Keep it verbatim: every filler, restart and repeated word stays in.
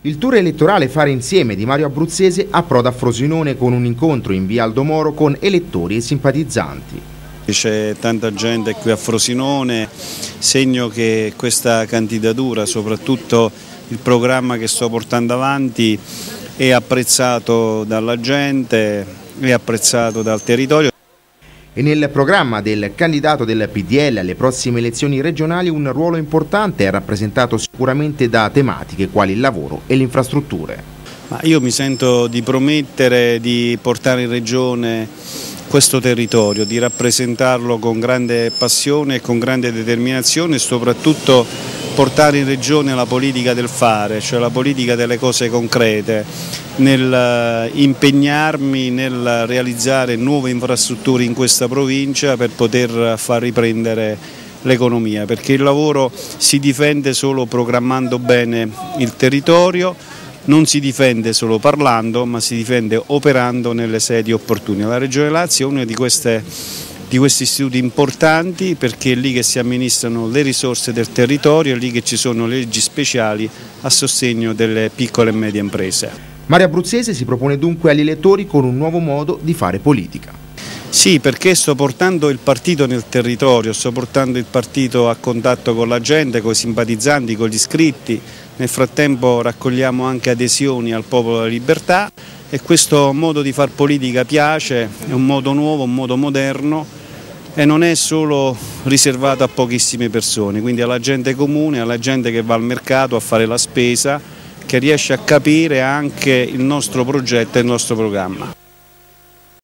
Il tour elettorale Fare Insieme di Mario Abruzzese approda a Frosinone con un incontro in via Aldo Moro con elettori e simpatizzanti. C'è tanta gente qui a Frosinone, segno che questa candidatura, soprattutto il programma che sto portando avanti, è apprezzato dalla gente, è apprezzato dal territorio. E nel programma del candidato del P D L alle prossime elezioni regionali un ruolo importante è rappresentato sicuramente da tematiche quali il lavoro e le infrastrutture. Ma io mi sento di promettere di portare in regione questo territorio, di rappresentarlo con grande passione e con grande determinazione e soprattutto portare in regione la politica del fare, cioè la politica delle cose concrete, nel impegnarmi nel realizzare nuove infrastrutture in questa provincia per poter far riprendere l'economia, perché il lavoro si difende solo programmando bene il territorio, non si difende solo parlando, ma si difende operando nelle sedi opportune. La Regione Lazio è uno di queste di questi istituti importanti perché è lì che si amministrano le risorse del territorio, è lì che ci sono le leggi speciali a sostegno delle piccole e medie imprese. Mario Abruzzese si propone dunque agli elettori con un nuovo modo di fare politica. Sì, perché sto portando il partito nel territorio, sto portando il partito a contatto con la gente, con i simpatizzanti, con gli iscritti, nel frattempo raccogliamo anche adesioni al Popolo della Libertà e questo modo di far politica piace, è un modo nuovo, un modo moderno e non è solo riservato a pochissime persone, quindi alla gente comune, alla gente che va al mercato a fare la spesa, che riesce a capire anche il nostro progetto e il nostro programma.